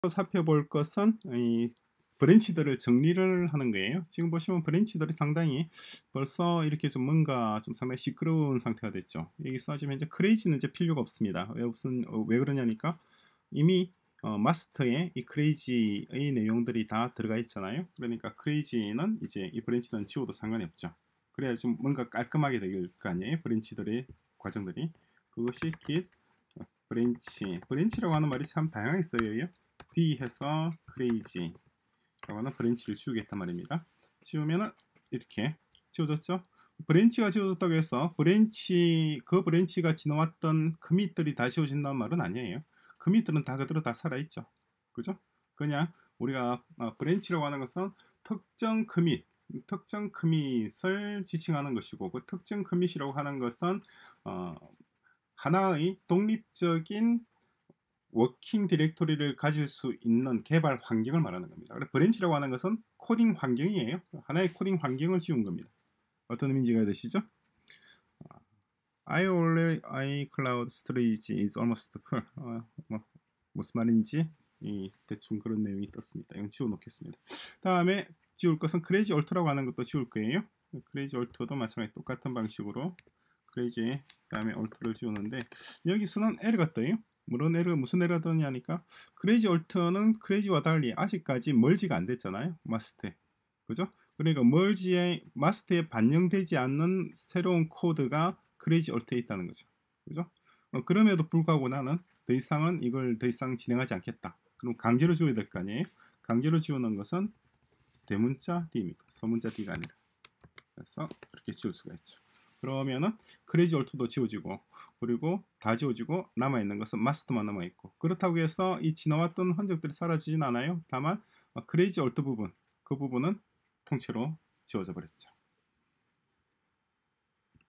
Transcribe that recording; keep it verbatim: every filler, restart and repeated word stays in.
살펴볼 것은 이 브랜치들을 정리를 하는 거예요. 지금 보시면 브랜치들이 상당히 벌써 이렇게 좀 뭔가 좀 상당히 시끄러운 상태가 됐죠. 여기서 지금 현재 크레이지는 이제 필요가 없습니다. 왜 무슨 어, 왜 그러냐니까 이미 어, 마스터에 이 크레이지의 내용들이 다 들어가 있잖아요. 그러니까 크레이지는 이제 이 브랜치는 지워도 상관이 없죠. 그래야 좀 뭔가 깔끔하게 될 거 아니에요. 브랜치들의 과정들이. 그것이 git 브랜치. 브랜치라고 하는 말이 참 다양하게 쓰여요. D 해서 crazy 라고 하는 브랜치를 지우겠단 말입니다. 지우면은 이렇게 지워졌죠. 브랜치가 지워졌다고 해서 브랜치 그 브랜치가 지나왔던 커밋들이 다 지워진다는 말은 아니에요. 커밋들은 다 그대로 다 살아있죠. 그죠? 그냥 우리가 어, 브랜치라고 하는 것은 특정 커밋 특정 커밋을 지칭하는 것이고, 그 특정 커밋이라고 하는 것은 어, 하나의 독립적인 워킹 디렉토리를 가질 수 있는 개발 환경을 말하는 겁니다. 그래서 브랜치라고 하는 것은 코딩 환경이에요. 하나의 코딩 환경을 지운 겁니다. 어떤 의미인지가 되시죠? I already iCloud storage is almost full. 어, 뭐, 무슨 말인지 이 대충 그런 내용이 떴습니다. 이건 지워놓겠습니다. 다음에 지울 것은 크레이지 얼트라고 하는 것도 지울 거예요. 크레이지 얼트도 마찬가지 똑같은 방식으로 크레이지 다음에 얼트를 지우는데, 여기서는 에러가 떠요. 물론 에러 무슨 에러가 뜨냐니까 크레이지 얼트는 크레이지와 달리 아직까지 멀지가 안 됐잖아요. 마스터에. 그죠? 그러니까 멀지에 마스터에 반영되지 않는 새로운 코드가 크레이지 얼트에 있다는 거죠. 그죠? 어, 그럼에도 불구하고 나는 더 이상은 이걸 더 이상 진행하지 않겠다. 그럼 강제로 지워야 될 거 아니에요? 강제로 지우는 것은 대문자 D입니다. 소문자 D가 아니라. 그래서 이렇게 지울 수가 있죠. 그러면은 크레이지 얼트도 지워지고, 그리고 다 지워지고 남아있는 것은 마스터만 남아있고, 그렇다고 해서 이 지나왔던 흔적들이 사라지진 않아요. 다만 크레이지 얼트 부분, 그 부분은 통째로 지워져 버렸죠.